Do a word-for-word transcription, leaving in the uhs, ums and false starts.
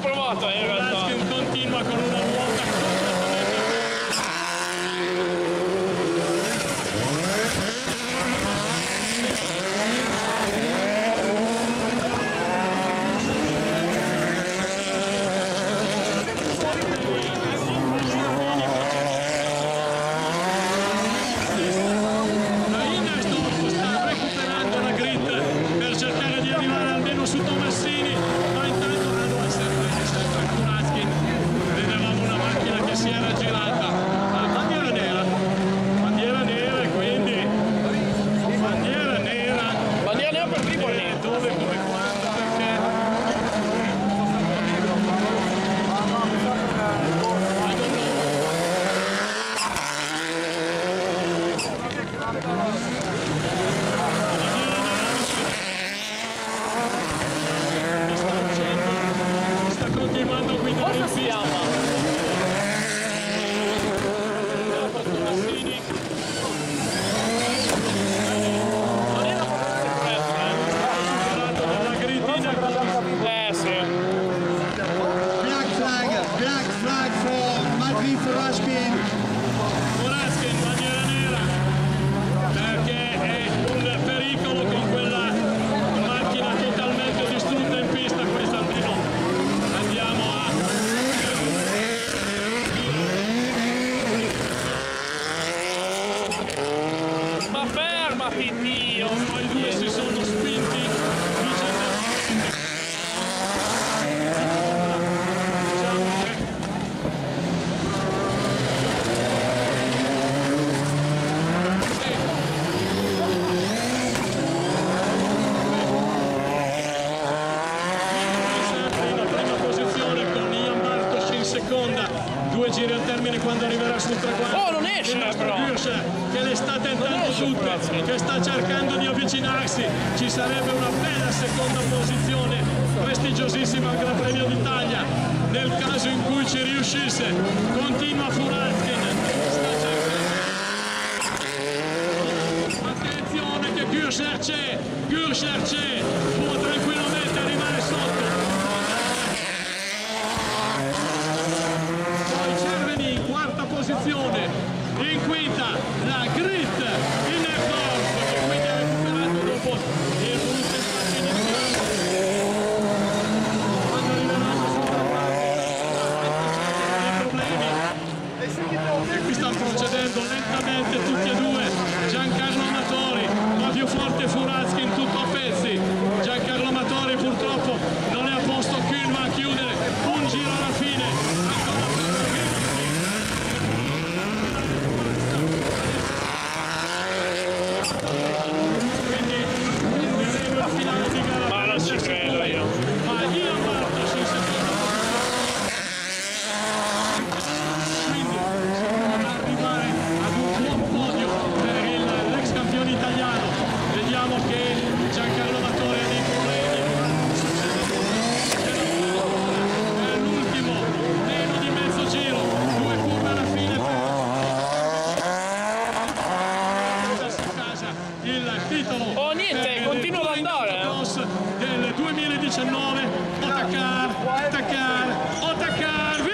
provato eh, in realtà. Furaskin continua con una ruota completamente. Su Tomassini, ma intanto allora sempre, sempre Furaskin, vedevamo una macchina che si era girata, la bandiera nera, bandiera nera e quindi bandiera nera, bandiera nera per Tripoli, dove, come, quando, perché continuando a guidare cosa si chiama? Tomassini non era superato dalla gridina. eh sì Black flag, black flag for Matvei Furaskin. Furaskin, bandiera nera, perché è un pericolo con quella macchina totalmente distrutta in pista quest'anno. Andiamo a ma fermati Dio, i due si sono spinti vicendevolmente. Diciamo che seconda, due giri al termine quando arriverà sul traguardo. Oh, non esce il nostro però Gürscher, che le sta tentando tutte, che sta cercando di avvicinarsi. Ci sarebbe una bella seconda posizione prestigiosissima al Gran Premio d'Italia nel caso in cui ci riuscisse. Continua Furaskin, sta cercando. Attenzione che Gürscher c'è, Gürscher c'è, può tranquillamente arrivare sotto. Posizione in quinta la Grit Innerdorf, che quindi ha recuperato dopo il brutto spazio iniziale. Quando arriveranno sul i problemi e qui stanno procedendo lentamente tutti e due. Giancarlo Amatori, ma più forte Furaskin, tutto a pezzi. Giancarlo Amatori purtroppo non è a posto, Kühlmann a chiudere un giro alla fine. ma non ci credo io ma Ian Bartos in seconda quindi si dovrà arrivare ad un buon podio per l'ex campione italiano. Vediamo che Giancarlo Amatori ha dei problemi, è l'ultimo, meno di mezzo giro, due curve alla fine per casa il titolo. oh niente continua ad andare del duemiladiciannove. Otakar, Otakar, Otakar